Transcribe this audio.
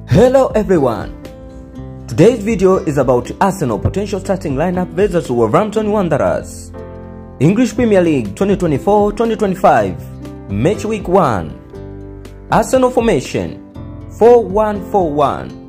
Hello everyone, today's video is about Arsenal potential starting lineup versus Wolverhampton Wanderers. English Premier League 2024-2025, Match Week 1. Arsenal formation 4-1-4-1.